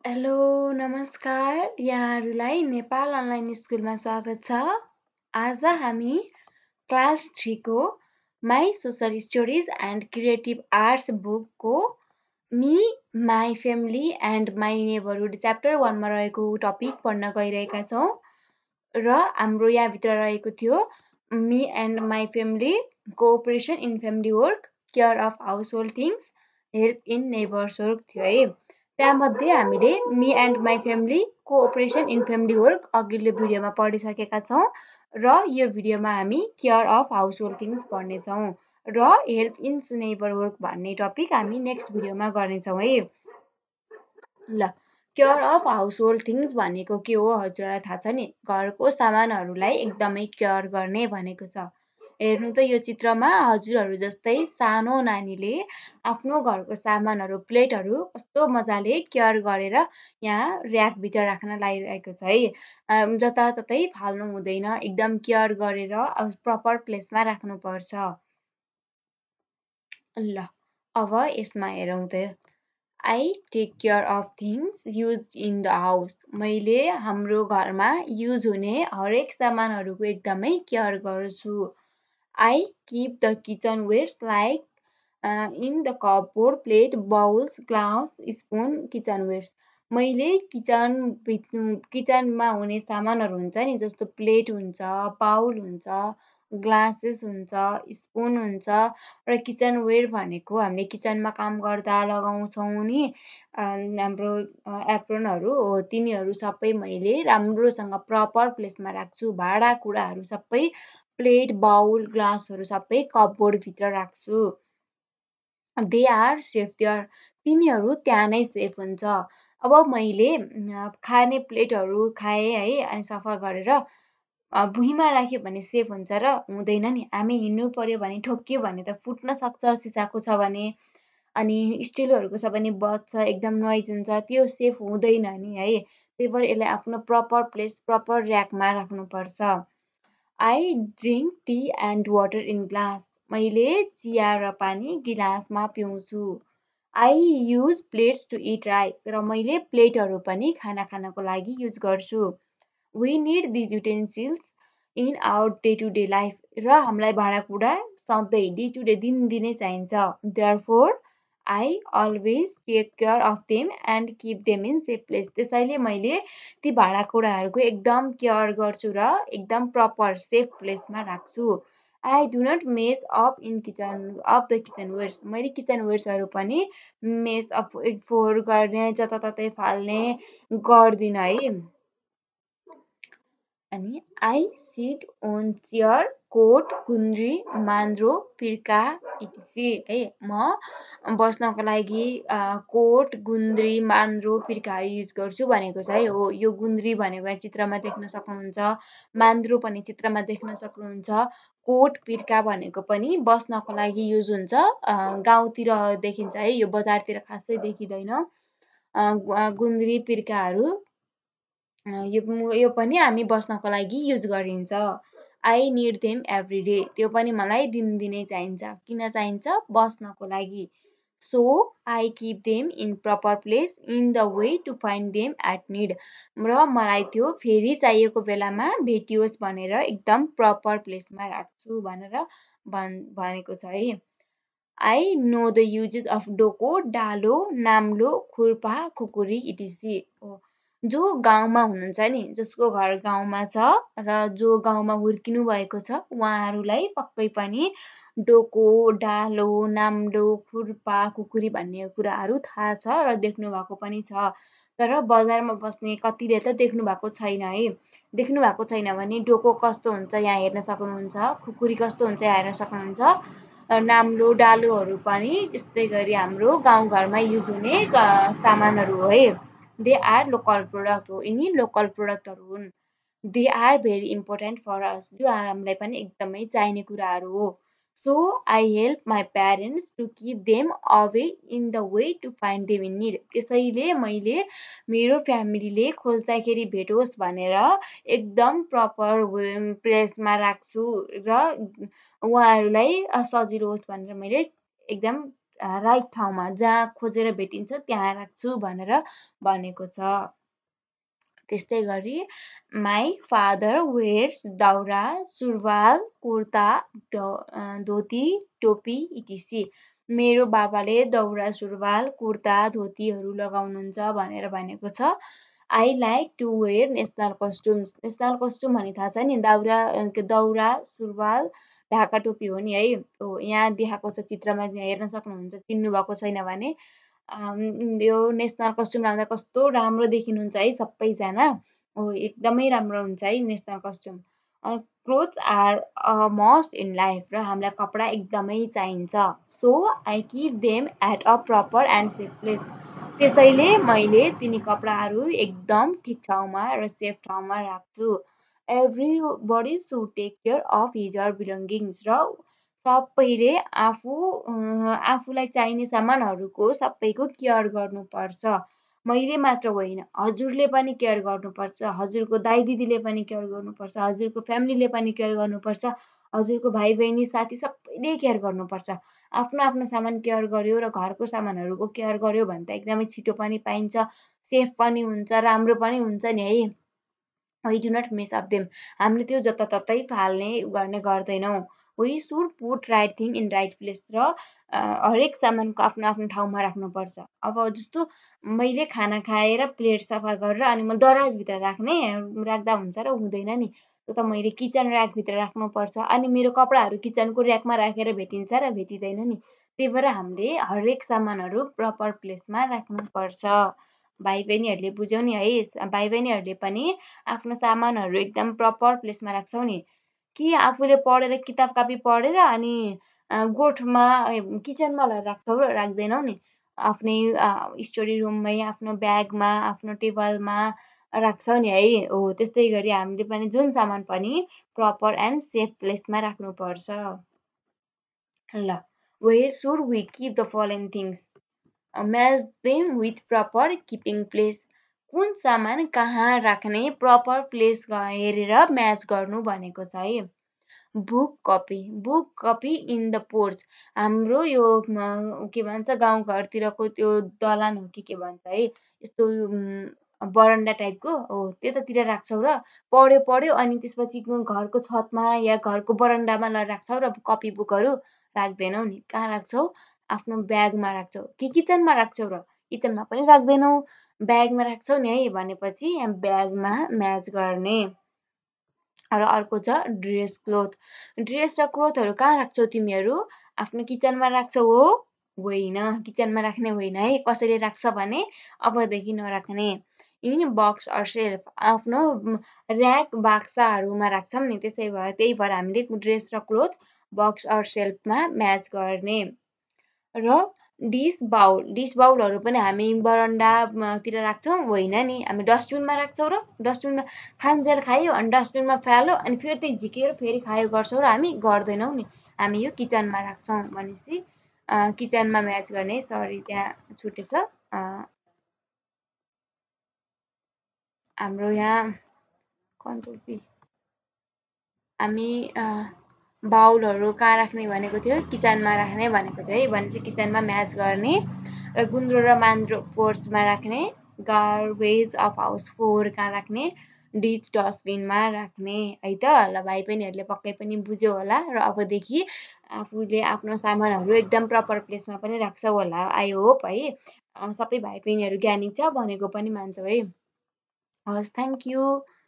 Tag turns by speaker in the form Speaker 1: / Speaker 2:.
Speaker 1: Hello नमस्कार यहाँहरूलाई Nepal online स्कुलमा स्वागत छ। आज हामी क्लास 3 को my social stories and creative arts बुकको me my family and my neighbourhood chapter 1 मा रहेको टपिक पढ्न गइरहेका छौँ र हाम्रो यहाँभित्र रहेको थियो me and my family cooperation in family work, care of household things, help in neighbours work थियो है। त्यहाँमध्ये हामीले me and my family cooperation in family work अघिल्लो भिडियोमा पढिसकेका छौँ र यो भिडियोमा हामी care of household things पढ्नेछौँ र हेल्प इन नेबर वर्क भन्ने टपिक हामी नेक्स्ट भिडियोमा गर्नेछौँ है। ल care of household things भनेको के हो हजुरलाई थाहा छ नि? घरको सामानहरूलाई एकदमै केयर गर्ने भनेको छ। हेर्नु त यो चित्रमा हजुरहरू जस्तै सानो नानीले आफ्नो घरको सामानहरू प्लेटहरू कस्तो मजाले केयर गरेर यहाँ र्याकभित्र राख्न लागिरहेको छ है। जताततै फाल्नु हुँदैन, एकदम केयर गरेर प्रपर प्लेसमा राख्नुपर्छ। ल अब यसमा हेरौँ त। I take care of things use in the house. मैले हाम्रो घरमा युज हुने हरेक सामानहरूको एकदमै केयर गर्छु। I keep the kitchen wares like in the cupboard, plate, bowls, glass, spoon, kitchen wares. मैले किचनमा हुने सामानहरू हुन्छ नि, जस्तो प्लेट हुन्छ, बाउल हुन्छ, ग्लासेस हुन्छ, स्पुन हुन्छ र किचन वेयर भनेको हामीले किचनमा काम गर्दा लगाउँछौँ नि हाम्रो एप्रोनहरू हो, तिनीहरू सबै मैले राम्रोसँग प्रपर प्लेसमा राख्छु। भाँडाकुँडाहरू सबै प्लेट, बाउल, ग्लासहरू सबै कपबोर्डभित्र राख्छु। They are safe there. तिनीहरू त्यहाँ नै सेफ हुन्छ। अब मैले खाने प्लेटहरू खाएँ है, अनि सफा गरेर भुइँमा राख्यो भने सेफ हुन्छ र हुँदैन नि। हामी हिँड्नु पर्यो भने ठोक्कियो भने त फुट्न सक्छ, सिसाको छ भने, अनि स्टिलहरूको छ भने बज्छ, एकदम नोइज हुन्छ, त्यो सेफ हुँदैन नि है। त्यही भएर यसलाई आफ्नो प्रपर प्लेस, प्रपर र्याकमा राख्नुपर्छ। I drink tea and water in glass. मैले चिया र पानी गिलासमा पिउँछु। I use plates to eat rice. र मैले प्लेटहरू पनि खाना खानको लागि युज गर्छु। We need these utensils in our day to day life. र हामीलाई भाँडाकुँडा सधैँ डे टु डे दिनदिनै चाहिन्छ। Therefore I always take care of them and keep them in safe place. त्यसैले मैले ती भाँडाकुँडाहरूको एकदम केयर गर्छु र एकदम प्रपर सेफ प्लेसमा राख्छु। I do not mess up in the kitchen wares. मैले किचन वेयर्सहरू पनि मेस अप फोहोर गर्ने, जताततै फाल्ने गर्दिनँ है। अनि I sit on chair, cot, गुन्द्री, मान्द्रो, पिर्का इटिसी है। म बस्नको लागि कोट, गुन्द्री, मान्द्रो, पिर्काहरू युज गर्छु भनेको छ है। हो, यो गुन्द्री भनेको यहाँ चित्रमा देख्न सक्नुहुन्छ, मान्द्रो पनि चित्रमा देख्न सक्नुहुन्छ, कोट, पिर्का भनेको पनि बस्नको लागि युज हुन्छ। गाउँतिर देखिन्छ है, यो बजारतिर खासै देखिँदैन। गुन्द्री, पिर्काहरू यो पनि हामी बस्नको लागि युज गरिन्छ। I need them every day. त्यो पनि मलाई दिनदिनै चाहिन्छ। किन चाहिन्छ? बस्नको लागि। So I keep them in proper place in the way to find them at need. र मलाई त्यो फेरि चाहिएको बेलामा भेटियोस् भनेर एकदम प्रपर प्लेसमा राख्छु भनेर भनेको छ है। I know the uses of डोको, डालो, नाम्लो, खुर्पा, खुकुरी इटिसी। जो गाउँमा हुनुहुन्छ नि, जसको घर गाउँमा छ र जो गाउँमा हुर्किनु भएको छ, उहाँहरूलाई पक्कै पनि डोको, डालो, नाम्लो, खुर्पा, खुकुरी भन्ने कुराहरू थाहा छ र देख्नु भएको पनि छ। तर बजारमा बस्ने कतिले त देख्नु भएको छैन है। देख्नु भएको छैन भने डोको कस्तो हुन्छ यहाँ हेर्न सक्नुहुन्छ, खुकुरी कस्तो हुन्छ यहाँ हेर्न सक्नुहुन्छ। नाम्लो, डालोहरू पनि त्यस्तै गरी हाम्रो गाउँघरमा युज हुने सामानहरू हो है। दे आर लोकल प्रोडक्ट हो, यिनी लोकल प्रोडक्टहरू हुन्। They are very important for us. जो हामीलाई पनि एकदमै चाहिने कुराहरू हो। So I help my parents to keep them away in the way to find them in need. त्यसैले मैले मेरो फ्यामिलीले खोज्दाखेरि भेटोस् भनेर एकदम प्रपर प्लेसमा राख्छु र उहाँहरूलाई सजिलो होस् भनेर मैले एकदम राइट ठाउँमा जहाँ खोजेर भेटिन्छ त्यहाँ राख्छु भनेर भनेको छ। त्यस्तै गरी माई फादर वेयर्स दाउरा सुरुवाल कुर्ता धोती टोपी इटिसी। मेरो बाबाले दौरा सुरुवाल कुर्ता धोतीहरू लगाउनुहुन्छ भनेर भनेको छ। I like to wear national costumes. National costume भने थाहा छ नि, दौरा सुरुवाल ढाका टोपी हो नि है। यहाँ देखाएको छ चित्रमा, हेर्न सक्नुहुन्छ, चिन्नु भएको छैन भने। यो नेसनल कस्ट्युम लाउँदा कस्तो राम्रो देखिनुहुन्छ है सबैजना। एकदमै राम्रो हुन्छ है national costume. Clothes are must in life, र हामीलाई कपडा एकदमै चाहिन्छ। So I keep them at a proper and safe place. त्यसैले मैले तिनी कपडाहरू एकदम ठिक ठाउँमा र सेफ ठाउँमा राख्छु। Everybody should take care of his or belongings, र सबैले आफूलाई चाहिने सामानहरूको सबैको केयर गर्नुपर्छ। मैले मात्र होइन, हजुरले पनि केयर गर्नुपर्छ, हजुरको दाइ दिदीले पनि केयर गर्नुपर्छ, हजुरको फ्यामिलीले पनि केयर गर्नुपर्छ, हजुरको भाइ बहिनी साथी सबैले केयर गर्नुपर्छ। आफ्नो आफ्नो सामान केयर गर्यो र घरको सामानहरूको केयर गर्यो भने त एकदमै छिटो पनि पाइन्छ, सेफ पनि हुन्छ, राम्रो पनि हुन्छ नि है। We do not miss of them. हामीले त्यो जताततै फाल्ने गर्ने गर्दैनौँ। We should put right thing in right place, र हरेक सामानको आफ्नो आफ्नो ठाउँमा राख्नुपर्छ। अब जस्तो मैले खाना खाएर प्लेट सफा गरेर अनि म दराजभित्र राख्दा हुन्छ र हुँदैन नि। त्यो त मैले किचन ऱ्याकभित्र राख्नुपर्छ। अनि मेरो कपडाहरू किचनको ऱ्याकमा राखेर भेटिन्छ र भेटिँदैन नि। त्यही भएर हामीले हरेक सामानहरू प्रपर प्लेसमा राख्नुपर्छ। भाइ बहिनीहरूले बुझ्यौ नि है। भाइ बहिनीहरूले पनि आफ्नो सामानहरू एकदम प्रपर प्लेसमा राख्छौ नि। कि आफूले पढेर किताब कापी पढेर अनि गोठमा किचनमा राख्छौ र राख्दैनौ नि। आफ्नै स्टोरी रुममै, आफ्नो ब्यागमा, आफ्नो टेबलमा राख्छौ नि है। हो त्यस्तै गरी हामीले पनि जुन सामान पनि प्रपर एन्ड सेफ प्लेसमा राख्नुपर्छ। ल, where should we keep the following things? Match them with proper keeping place. कुन सामान कहाँ राख्ने प्रपर प्लेस हेरेर म्याच गर्नु भनेको छ है। Book copy in the porch. हाम्रो यो के भन्छ गाउँघरतिरको त्यो दलान हो कि के भन्छ है, यस्तो बरन्डा टाइपको हो, त्यतातिर राख्छौ र पढ्यो अनि त्यसपछि घरको छतमा या घरको बरन्डामा राख्छौ र कपी बुकहरू राख्दैनौ नि। कहाँ राख्छौ? आफ्नो ब्यागमा राख्छौ कि किचनमा राख्छौ र? किचनमा पनि राख्दैनौ, ब्यागमा राख्छौ नि है। भनेपछि यहाँ ब्यागमा म्याच गर्ने। र अर्को छ ड्रेस क्लोथ। ड्रेस र क्लोथहरू कहाँ राख्छौ तिमीहरू? आफ्नो किचनमा राख्छौ हो? होइन, किचनमा राख्ने होइन है। कसैले राख्छ भने अबदेखि नराख्ने। इन बक्स अर सेल्फ, आफ्नो ऱ्याक बाक्साहरूमा राख्छौँ नि। त्यही भएर हामीले ड्रेस र क्लोथ बक्स अर सेल्फमा म्याच गर्ने। र डिस बाउलहरू पनि हामी बरन्डातिर राख्छौँ? होइन नि, हामी डस्टबिनमा राख्छौँ र डस्टबिनमा खान्जेल खायो अनि डस्टबिनमा फाल्यो अनि फेरि त्यही झिकेर फेरि खायो गर्छौँ र हामी गर्दैनौँ नि। हामी यो किचनमा राख्छौँ भनेपछि किचनमा म्याच गर्ने। सरी, त्यहाँ छुटेछ। हाम्रो यहाँ कन्ट्रोल पी। हामी बाउलहरू कहाँ राख्ने भनेको थियो? किचनमा राख्ने भनेको थियो है। भनेपछि किचनमा म्याच गर्ने। र गुन्द्रो र मान्द्रो पोर्चमा राख्ने। गार्बेज अफ हाउस फोहोर कहाँ राख्ने? डिच डस्टबिनमा राख्ने है त। ल, भाइ बहिनीहरूले पक्कै पनि बुझ्यो होला। र अबदेखि आफूले आफ्नो सामानहरू एकदम प्रपर प्लेसमा पनि राख्छौ होला, आई होप है। सबै भाइ बहिनीहरू ज्ञानी छ भनेको पनि मान्छौ है। हस्, थ्याङ्क यू।